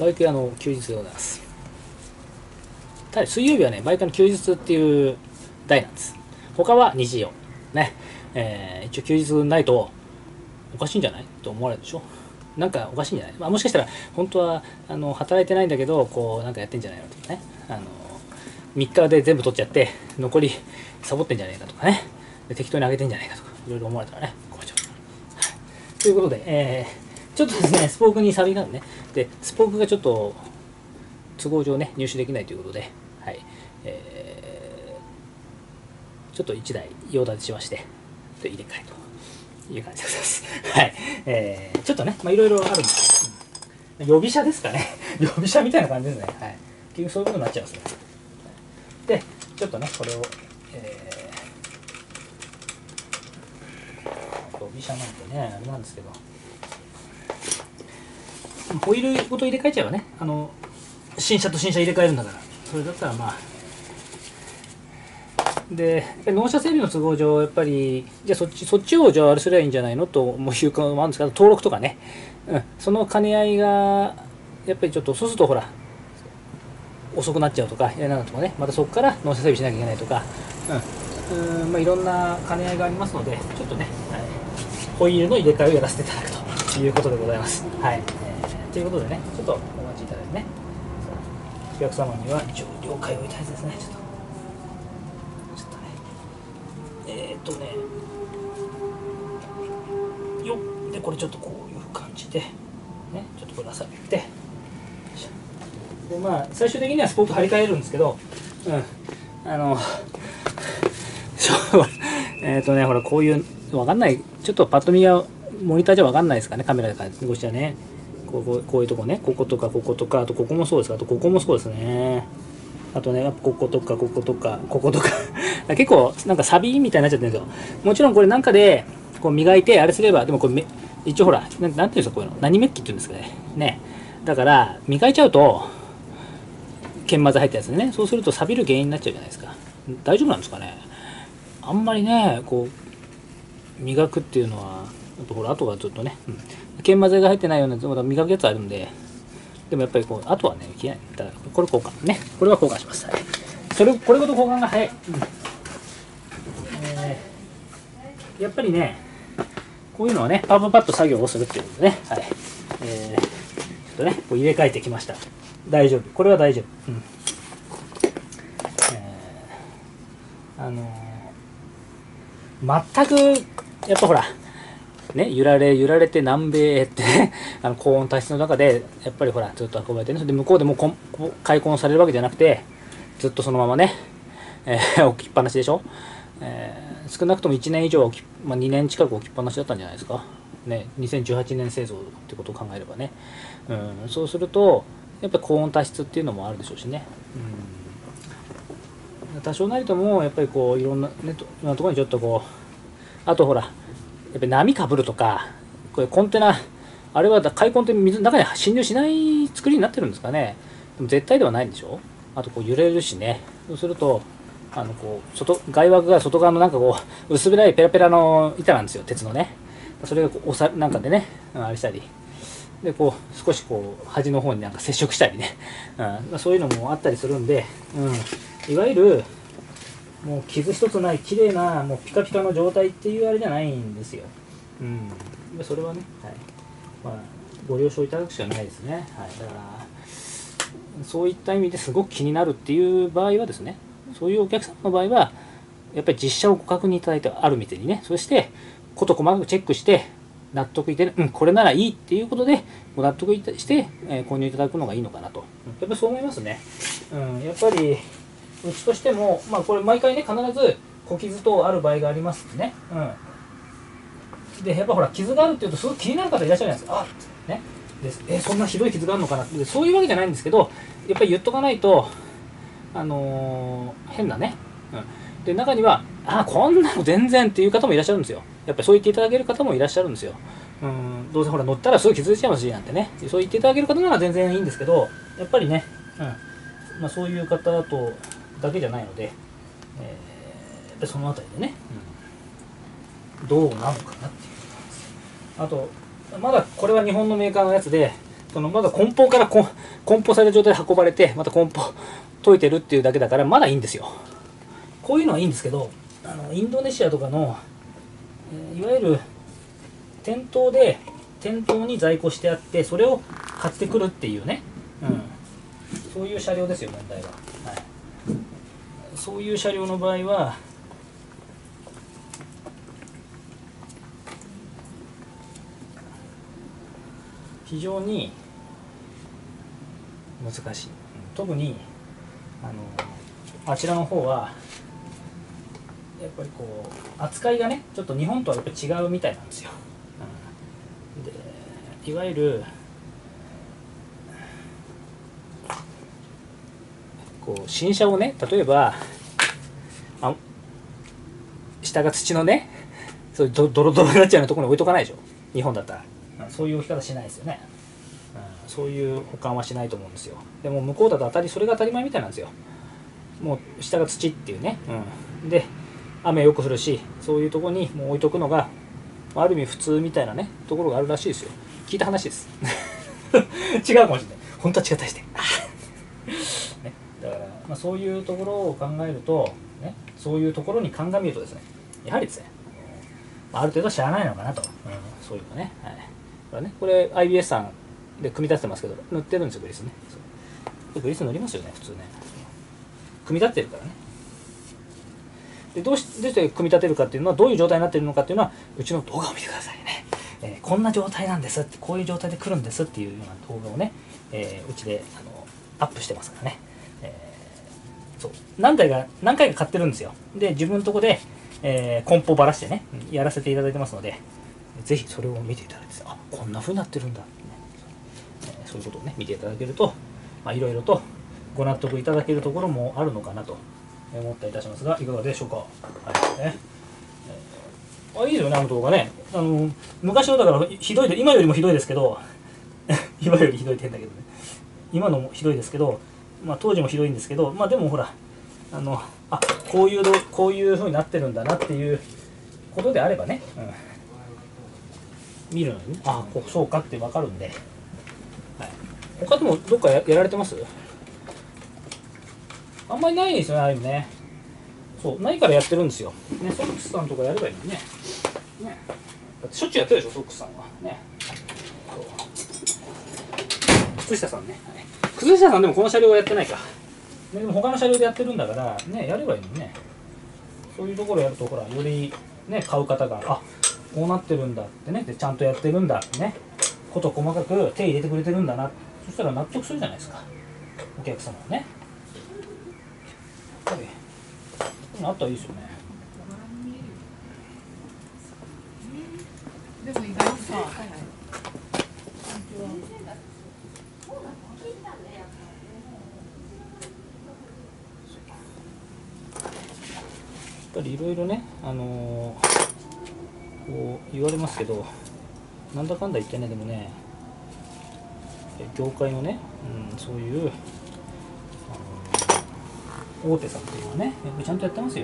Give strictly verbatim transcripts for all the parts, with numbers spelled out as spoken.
バイク屋の休日でございます。ただ水曜日はね、バイクの休日っていう代なんです。他は日曜。ね。えー、一応休日ないとおかしいんじゃないと思われるでしょ。なんかおかしいんじゃない、まあ、もしかしたら本当はあの働いてないんだけど、こうなんかやってんじゃないのとかね。あのみっかで全部取っちゃって残りサボってんじゃねえかとかね。で適当にあげてんじゃないかとかいろいろ思われたらね、困っちゃう。はい、ということで、えー、ちょっとですね、スポークに錆があるね。で、スポークがちょっと都合上ね、入手できないということで、はい、えー、ちょっといちだい用立てしまして、入れ替えという感じでございます。はい、えー、ちょっとね、まあいろいろあるんですけど、予備車ですかね。予備車みたいな感じですね。はい。結局そういうことになっちゃいますね。で、ちょっとね、これを、えー、予備車なんてね、あれなんですけど、ホイールごと入れ替えちゃえばね、あの、新車と新車入れ替えるんだから、それだったらまあ、で、納車整備の都合上、やっぱり、じゃあそっち、そっちをじゃああれすればいいんじゃないのというかもあるんですけど、登録とかね、うん、その兼ね合いが、やっぱりちょっと、そうするとほら、遅くなっちゃうとか、やなとかね、またそこから納車整備しなきゃいけないとか、うん、うんまあ、いろんな兼ね合いがありますので、ちょっとね、はい、ホイールの入れ替えをやらせていただくということでございます。はい。えー、ということでね、ちょっとお待ちいただいてね、お客様には一応了解をいただいてですね、ちょっと、ちょっとね、えー、っとね、よっ、で、これちょっとこういう感じで、ね、ちょっとぶら下げて、でまあ、最終的にはスポーク張り替えるんですけど、うん、あの、えっとね、ほら、こういう、わかんない、ちょっとパッと見は、モニターじゃわかんないですかね、カメラでごしはね。ここ、こういうとこね、こことか、こことか、あとここもそうです、あとここもそうですね。あとね、こことか、こことか、こことか。結構、なんかサビみたいになっちゃってるんですよ。もちろんこれなんかで、こう磨いて、あれすれば、でもこれ、一応ほら、なん、なんていうんですか、こういうの。何メッキっていうんですかね。ね。だから、磨いちゃうと、研磨剤入ったやつね、そうすると錆びる原因になっちゃうじゃないですか。大丈夫なんですかね。あんまりね、こう磨くっていうのは、あとほら、あとがちょっとね、うん、研磨剤が入ってないようなまだ磨くやつあるんで、でもやっぱりこう、あとはね、消えない。だからこれ交換ね、これは交換します。はい、それこれごと交換が早い。うんえー、やっぱりね、こういうのはね、パッパッパッと作業をするっていうことでね、はい、えー、ちょっとね、こう入れ替えてきました。大丈夫。これは大丈夫。うん。えー、あのー、全く、やっぱほら、ね、揺られ、揺られて南米へってね、あの高温多湿の中で、やっぱりほら、ずっと運ばれてね、それで向こうでもこん開墾されるわけじゃなくて、ずっとそのままね、えー、置きっぱなしでしょ。えー、少なくともいちねん以上置き、まあ、にねん近く置きっぱなしだったんじゃないですか。ね、にせんじゅうはちねん製造ってことを考えればね。うん、そうすると、やっぱり高温多湿っていうのもあるでしょうしね、うん、多少なりともやっぱりこういろんな、ね、いろんなところにちょっとこう、あとほらやっぱり波かぶるとか、これコンテナあれは開墾って水の中に侵入しない作りになってるんですかね。でも絶対ではないんでしょ。あとこう揺れるしね、そうするとあのこう外外枠が外側のなんかこう薄暗いペラペラの板なんですよ、鉄のね。それがこう押さなんかでね、あれしたりでこう少しこう端の方になんか接触したりね、うん、そういうのもあったりするんで、うん、いわゆるもう傷一つない綺麗なもうピカピカの状態っていうあれじゃないんですよ、うん、それはね、はいまあ、ご了承いただくしかないですね、はい、だからそういった意味ですごく気になるっていう場合はですね、そういうお客様の場合はやっぱり実写をご確認いただいてある店にね、そして事細かくチェックして納得いてる、うん、これならいいっていうことでご納得して、えー、購入いただくのがいいのかなと、やっぱりそう思いますね、うん、やっぱりうちとしても、まあ、これ毎回ね必ず小傷等ある場合がありますね、うん、でやっぱほら傷があるっていうとすごく気になる方いらっしゃるじゃないですか。あねでえそんなひどい傷があるのかなって、そういうわけじゃないんですけど、やっぱり言っとかないと、あのー、変なね、うん、で中にはあこんなの全然っていう方もいらっしゃるんですよ。やっぱりそう言っていただける方もいらっしゃるんですよ。うん、どうせほら乗ったらすぐ傷ついちゃいますしなんてね、そう言っていただける方なら全然いいんですけど、やっぱりね、うんまあ、そういう方とだけじゃないので、えー、そのあたりでね、うん、どうなのかなっていう。あとまだこれは日本のメーカーのやつでそのまだ梱包から梱包された状態で運ばれて、また梱包解いてるっていうだけだからまだいいんですよ。こういうのはいいんですけど、あのインドネシアとかの、えー、いわゆる店頭で店頭に在庫してあってそれを買ってくるっていうね、うん、そういう車両ですよ問題は、はい、そういう車両の場合は非常に難しい。特にあのあちらの方はやっぱりこう扱いがねちょっと日本とはやっぱり違うみたいなんですよ、うん、でいわゆるこう新車をね例えばあ下が土のねそういうドロドロになっちゃうようなところに置いとかないでしょ日本だったら、うん、そういう置き方しないですよね、うん、そういう保管はしないと思うんですよ。でも向こうだと当たりそれが当たり前みたいなんですよ。もう下が土っていうね、うん、で雨よく降るしそういうところにもう置いとくのがある意味普通みたいなねところがあるらしいですよ。聞いた話です違うかもしれない本当は違ったりして、ね、だから、まあ、そういうところを考えると、ね、そういうところに鑑みるとですねやはりですねある程度しゃあないのかなと、うん、そういうのね、はい、これねこれ アイビーエス さんで組み立ててますけど塗ってるんですよグリスね。グリス塗りますよね普通ね組み立ててるからね。でどうしどうして組み立てるかっていうのはどういう状態になっているのかっていうのはうちの動画を見てくださいね、えー、こんな状態なんですってこういう状態で来るんですっていうような動画をね、えー、うちであのアップしてますからね、えー、そう何回か何回か買ってるんですよ。で自分のとこで、えー、梱包ばらしてねやらせていただいてますのでぜひそれを見ていただいてあこんな風になってるんだって、ねえー、そういうことをね見ていただけるといろいろとご納得いただけるところもあるのかなと思ったりいたしますがいかがでしょうか。はいねえー、あいいですよねあの動画ね。あの昔のだからひどいで今よりもひどいですけど今よりひどい点だけどね今のもひどいですけど、まあ、当時もひどいんですけどまあでもほらあのあこういうこういう風になってるんだなっていうことであればね、うん、見るのに、ね、あこそうかって分かるんで、はい、他でもどっか や, やられてます？あんまりないですよねああいうのね。そうないからやってるんですよ、ね、ソックスさんとかやればいいのにねねだってしょっちゅうやってるでしょソックスさんはね。靴下さんね、はい、靴下さんでもこの車両はやってないか、ね、でも他の車両でやってるんだからねやればいいのにね。そういうところやるとほらよりね買う方があこうなってるんだってねでちゃんとやってるんだってねこと細かく手入れてくれてるんだなそしたら納得するじゃないですかお客様はね。やっぱりあったらいいですよね。 でも意外とさ、はいはい、 やっぱりいろいろね、あのー、こう言われますけどなんだかんだ言ってねでもね業界のね、うん、そういう、あのー、大手さんっていうのはねやっぱりちゃんとやってますよ。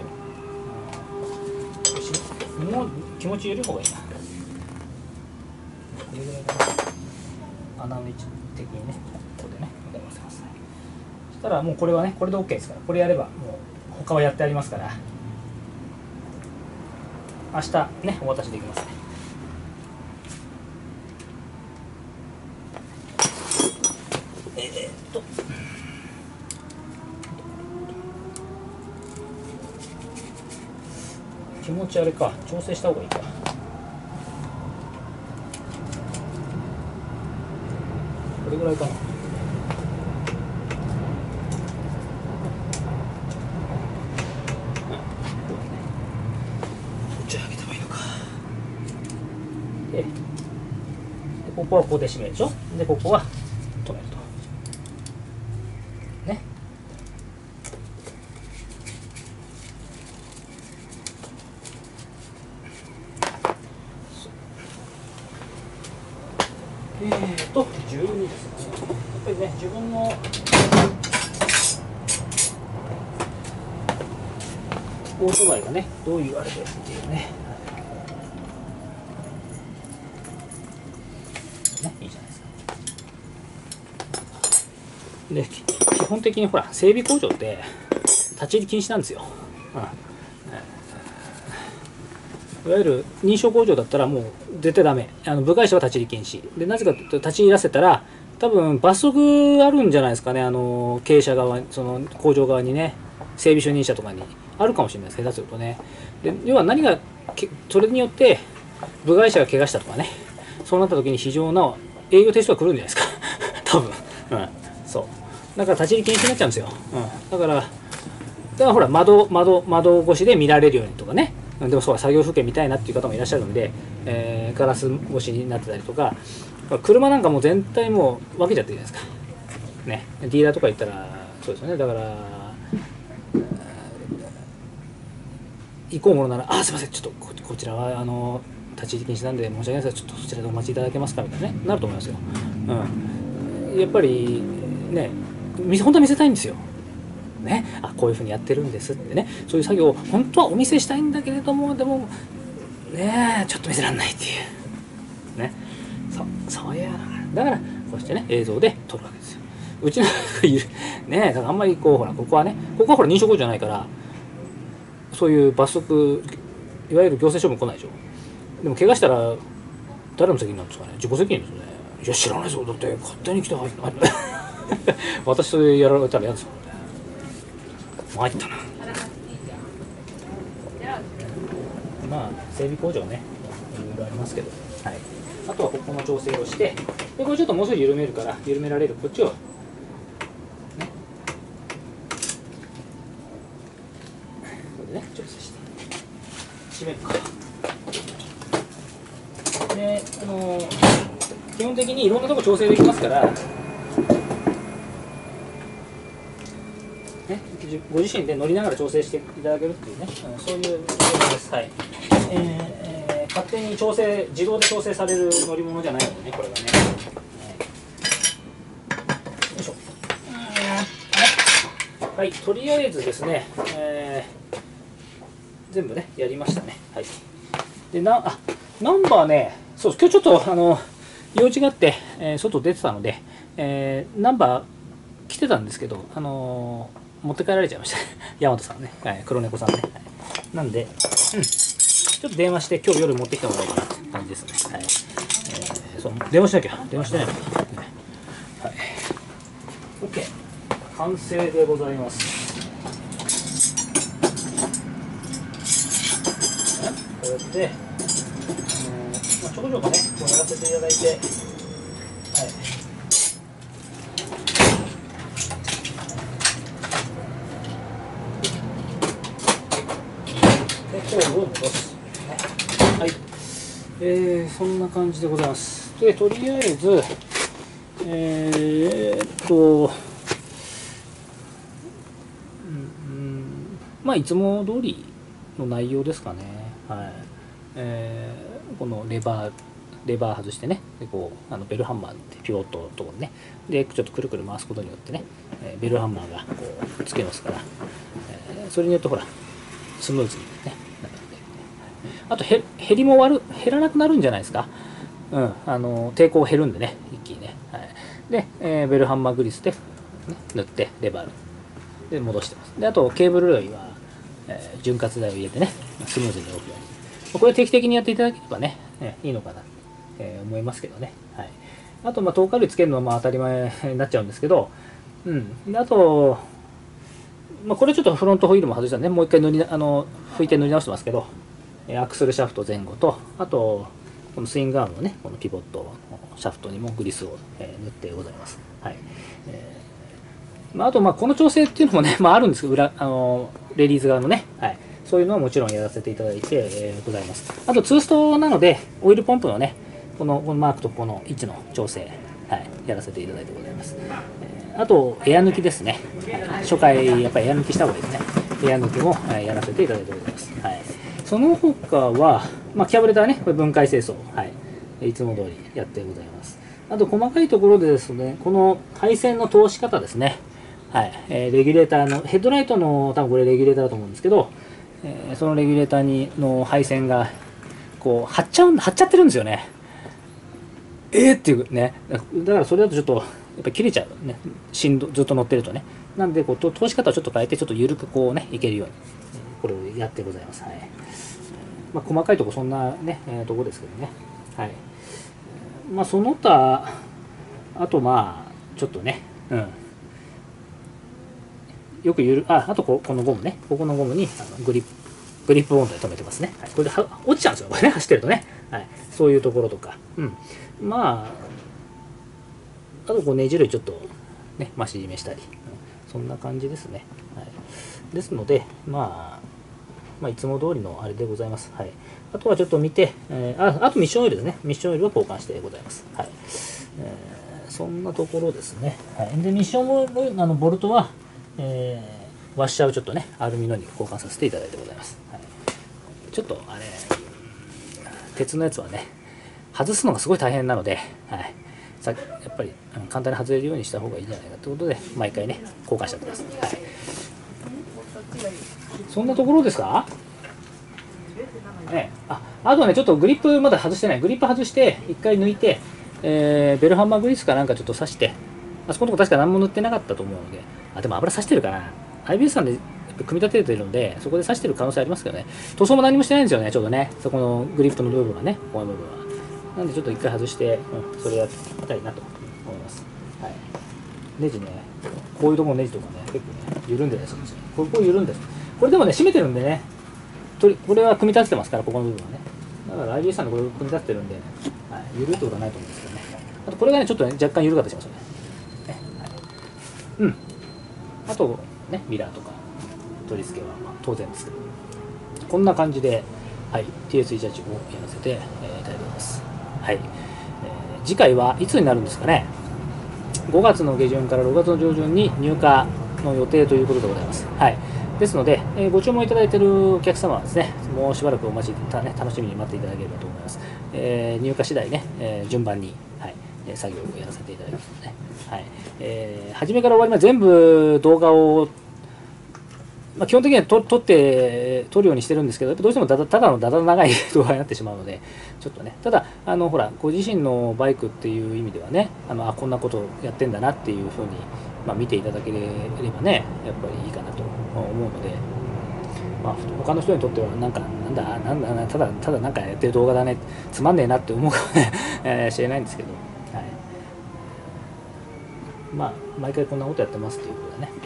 もう気持ち緩い方がいいな。これぐらいかな。穴の位置的にね、ここでね、やらせます。そしたらもうこれはね、これで OK ですから、これやればもう他はやってありますから、明日ね、お渡しできますね。えー、っと。気持ちあれか調整した方がいいか。これぐらいかな。こっち上げてもいいのか。で、でここはここで締めるでしょ。でここは止めると。ね。えーとじゅうにですね。やっぱりね自分のオートバイがねどういうあれでっていうね、ねいいじゃないですか。 で基本的にほら整備工場って立ち入り禁止なんですよ。うん、いわゆる認証工場だったらもう絶対ダメ。あの部外者は立ち入り禁止で、なぜかというと立ち入らせたら多分罰則あるんじゃないですかね。あの経営者側、その工場側にね、整備主任者とかにあるかもしれないです。下手するとね。で要は何がそれによって部外者が怪我したとかね、そうなった時に非常な営業停止が来るんじゃないですか多分、うん、そうだから立ち入り禁止になっちゃうんですよ。うん、だからだからほら窓窓窓越しで見られるようにとかね。でもそう作業風景見たいなっていう方もいらっしゃるので、えー、ガラス越しになってたりとか、車なんかもう全体もう分けちゃってるじゃないですかね。ディーラーとか行ったらそうですよね。だから行こうものなら、あ、すいません、ちょっと こ, こちらはあの立ち入り禁止なんで申し訳ないですが、ちょっとそちらでお待ちいただけますかみたいなね、なると思いますよ。うん、やっぱりね、本当は見せたいんですよ。ね、あ、こういうふうにやってるんですってね、そういう作業を本当はお見せしたいんだけれども、でもね、ちょっと見せられないっていうね、そうそういうのがだからこうしてね映像で撮るわけですよ。うちのいるね、だからあんまりこうほらここはね、ここはほら認証工場じゃないから。そういう罰則、いわゆる行政処分来ないでしょ。でも怪我したら誰の責任なんですかね。自己責任ですよね。いや知らないぞ、だって勝手に来て入ってない私それやられたら嫌ですもんね。参ったな。まあ整備工場ねいろいろありますけど、はい、あとはここの調整をして、でこれちょっともう少し緩めるから緩められるこっちをね、調整して締めるか。で、あのー、基本的にいろんなとこ調整できますから、ね、ご自身で乗りながら調整していただけるっていうね、そういう乗り物です。はい。えー、勝手に調整、自動で調整される乗り物じゃないのでね、これがね。よいしょ。はい、とりあえずですね、えー全部ねやりましたね。はい。でなあナンバーね、そう今日ちょっとあの用事があって、えー、外出てたので、えー、ナンバー来てたんですけど、あのー、持って帰られちゃいました大和さんね、はい、黒猫さんね、はい、なんで、うん、ちょっと電話して今日夜持ってきてもらおうかなって感じですね。はい。えー、そう電話しなきゃ電話してないのか、ね、はい。OK 完成でございます。こうやって、えーまあ、ちょこちょこね、こうやらせていただいて、はい。で、コードを戻す。はい。えー、そんな感じでございます。で、とりあえず、えー、っと、うん、まあ、いつも通りの内容ですかね。はい。えー、このレバーレバー外してね、でこうあのベルハンマーってピボットのところね、でちょっとくるくる回すことによってね、えー、ベルハンマーがこうつけますから、えー、それによってほらスムーズにねなるので、あとへ減りも悪減らなくなるんじゃないですか。うん、あの抵抗減るんでね、一気にね。はい、で、えー、ベルハンマーグリスで、ね、塗ってレバーで戻してます。であとケーブル類は、えー、潤滑剤を入れてねスムーズに動くように。これ定期的にやっていただければね、えいいのかなと、えー、思いますけどね。はい、あと、まあ、透過類つけるのはまあ当たり前になっちゃうんですけど、うん、であと、まあ、これちょっとフロントホイールも外したんで、もう一回塗りあの拭いて塗り直してますけど、アクスルシャフト前後と、あと、このスイングアームのね、このピボットのシャフトにもグリスを、えー、塗ってございます。はい。えーまあ、あと、まあ、この調整っていうのもね、まあ、あるんですけど、裏あのレディーズ側のね、はい。そういうのはもちろんやらせていただいて、えー、ございます。あと、ツーストなので、オイルポンプのね、このこのマークとこの位置の調整、はい、やらせていただいてございます。えー、あと、エア抜きですね。はい、初回、やっぱりエア抜きした方がいいですね。エア抜きも、はい、やらせていただいてございます。はい、その他は、まあ、キャブレターね、これ分解清掃、はい、いつも通りやってございます。あと、細かいところでですね、この配線の通し方ですね。はい、えー、レギュレーターの、ヘッドライトの、多分これレギュレーターだと思うんですけど、えー、そのレギュレーターにの配線がこう張っちゃうん張っちゃってるんですよね。えーっていうね、だからそれだとちょっとっぱり切れちゃうね、振動ずっと乗ってるとね。なんでこう通し方をちょっと変えてちょっと緩くこうねいけるようにこれをやってございます。はい。まあ、細かいとこそんなね、えー、とこですけどね。はい。まあその他あとまあちょっとね、うん。よくゆるああとここのゴムね、ここのゴムにあのグリップグリップボンドで留めてますね。はい、これでは落ちちゃうんですよこれね、走ってるとね。はい。そういうところとか、うん。まああとこうねじ類ちょっとね増し締めしたり、うん、そんな感じですね。はい。ですのでまあまあいつも通りのあれでございます。はい。あとはちょっと見て、えー、ああとミッションオイルですね。ミッションオイルは交換してございます。はい。えー、そんなところですね。はい。でミッションオイルあのボルトは、えー、ワッシャーをちょっとねアルミのに交換させていただいてございます。はい。ちょっとあれ鉄のやつはね外すのがすごい大変なので、はい。さやっぱり簡単に外れるようにした方がいいんじゃないかということで毎回ね交換しちゃってます。はい。そんなところですか？ね、ああとはね、ちょっとグリップまだ外してない、グリップ外して、一回抜いて、えー、ベルハンマーグリスかなんかちょっと刺して、あそこのとこ確か何も塗ってなかったと思うので、あ、でも油刺してるかな、アイビーエス さんで組み立ててるので、そこで刺してる可能性ありますけどね、塗装も何もしてないんですよね、ちょうどね、そこのグリップの部分はね、この部分は。なんでちょっと一回外して、うん、それやりたいなと思います。はい、ネジね、こういうところのネジとかね、結構ね、緩んでたりするんですよ。ここ緩んでる。これでもね、締めてるんでね、これは組み立ててますから、ここの部分はね。だから アイビーエス さんでこれを組み立ててるんで、はい、緩いってことはないと思うんですけどね。あとこれがね、ちょっとね、若干緩かったりしますよね。ね、はい、うん。あと、ね、ミラーとか取り付けはまあ当然ですけど、こんな感じで、はい、ティーエスいちはち をやらせて、えー、いただいてます。はい、えー。次回はいつになるんですかね。ごがつの下旬からろくがつの上旬に入荷の予定ということでございます。はい。ですので、えー、ご注文いただいているお客様はですね、もうしばらくお待ちた、ね、楽しみに待っていただければと思います。えー、入荷次第ね、えー、順番に、はい、作業をやらせていただきますので、ね、はい、えー、初めから終わりまで全部動画を、まあ、基本的には撮撮って撮るようにしてるんですけど、やっぱどうしてもだだただのだだ長い動画になってしまうので、ちょっとね、ただ、あのほら、ご自身のバイクっていう意味ではね、あのあこんなことやってんだなっていうふうに、まあ、見ていただければね、やっぱりいいかなと思うので、まあ、他の人にとっては、なんか、なんだ、なんだ、ただ、ただなんかやってる動画だね、つまんねえなって思うかもね、えー、しれないんですけど、はい、まあ、毎回こんなことやってますっていうことでね。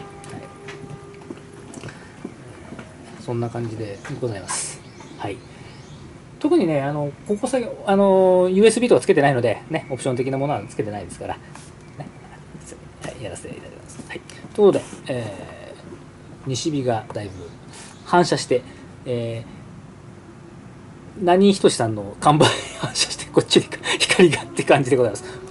そんな感じでございます。はい。特にね、あのここ先あの ユーエスビー とかつけてないので、ね、オプション的なものはつけてないですから、ね、はい、やらせていただきます。はい。ということで、えー、西日がだいぶ反射して、えー、何仁さんの看板に反射して、こっちに光がって感じでございます。